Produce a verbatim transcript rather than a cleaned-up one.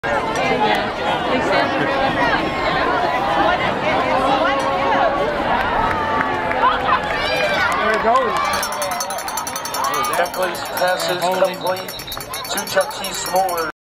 There it goes. Checklist passes complete to Chuck T. Smoller.